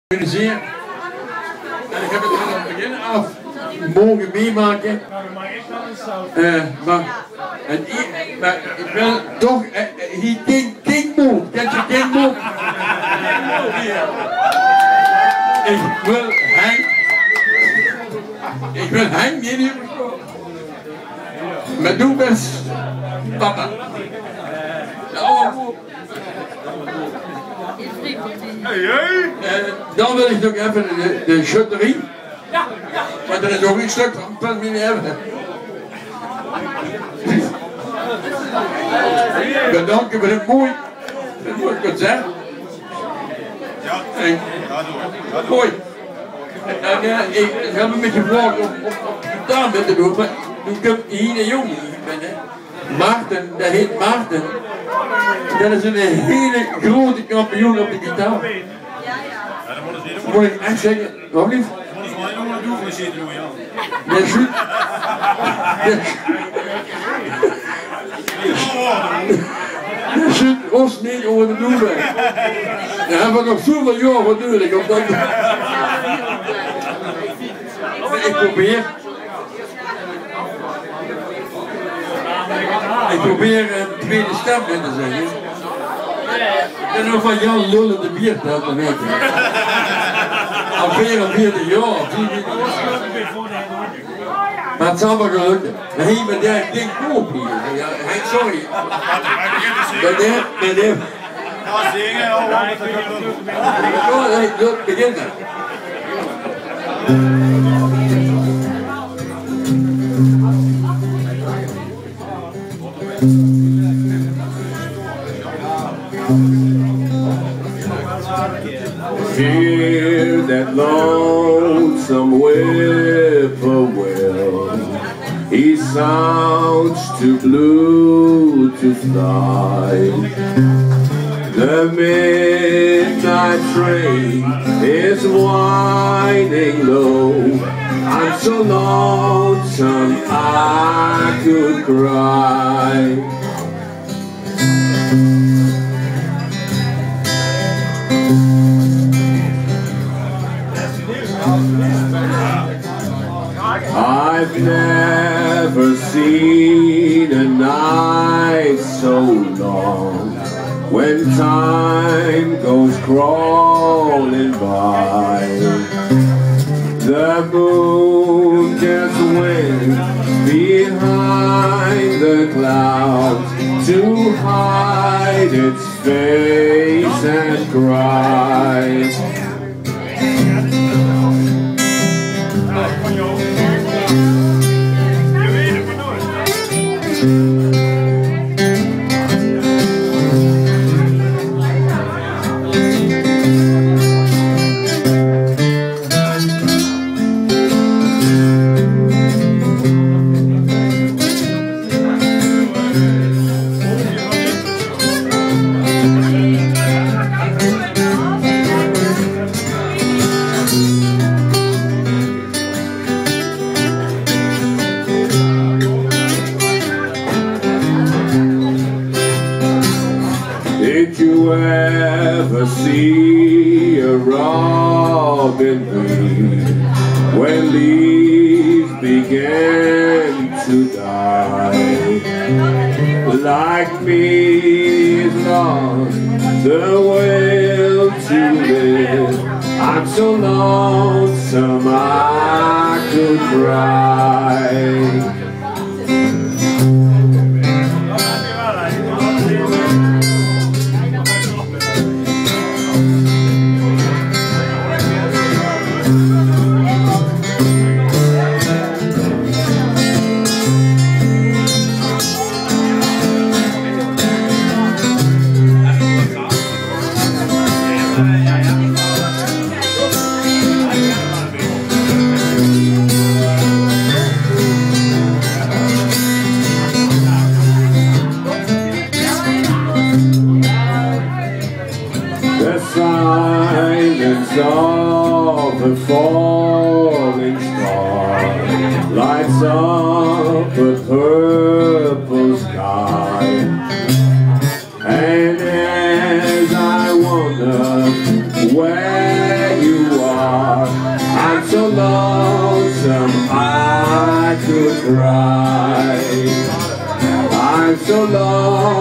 Zeer. En ik heb het van het begin af mogen meemaken. Maar ik wil toch, King Mo, kent je King Mo? Ik wil Henk niet meer besproken. Maar doe best, papa. Dan wil ik nog even de schutterie. Maar er is ook een stuk van het niet hebben. Bedanken voor het mooi concert. Mooi. Ik heb een beetje gevraagd om gitaar met te doen, maar toen komt hier een jongen binnen. Maarten, dat heet Maarten. Dat is een hele grote kampioen op de gitaar. Moet ik echt zeggen, wat lief? Dat is wel een jongen doen voor zitten, Jan. Dat is goed. Dat is goed, ons niet over de doen wij. We hebben nog zoveel jaar wat nodig op dat. Ik probeer een tweede stem in te zeggen. En ook van Jan Lullen de biertelt, dat weet je. Al 44 jaar. Maar het zal wel gelukken. Hé, maar daar King Koop hier. Henk, sorry. Met hem. Ja, zingen. Ja, begin dan. Hear that lonesome whippoorwill, he sounds too blue to fly. The midnight train is winding low. I'm so lonesome I could cry. I've never seen a night so long, when time goes crawling by. The moon just went behind the clouds to hide its face and cry. Did you ever see a robin breathe when leaves began to die? Like me, is lost the will to live. I'm so lonesome I could cry. The silence of the falling star lights up a purple sky. And as I wonder where you heart. I'm so lonesome I could cry. I'm so lonesome